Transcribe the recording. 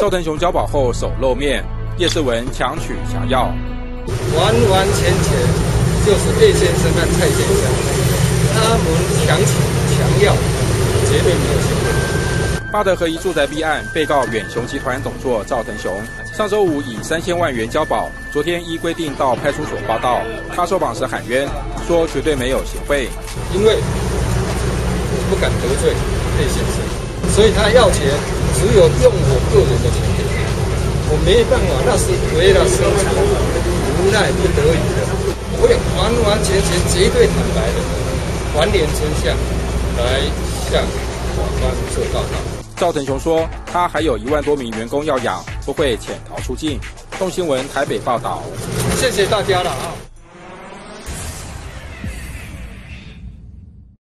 赵腾雄交保后首露面，叶世文强取强要， 完完全全就是叶先生和蔡先生，他们强取强要，绝对没有行贿。 巴德合一住宅弊案，被告远雄集团董座赵腾雄，上周五以3000万元交保，昨天依规定到派出所报到。他受访时喊冤，说绝对没有行贿， 因为我不敢得罪叶先生，所以他要钱只有用我个人的钱给他，我没办法，那是为了生存，无奈不得已的，我也完完全全绝对坦白的还原真相来向法官做报告。 赵腾雄说，他还有1万多名员工要养，不会潜逃出境。动新闻台北报道。 谢谢大家了啊。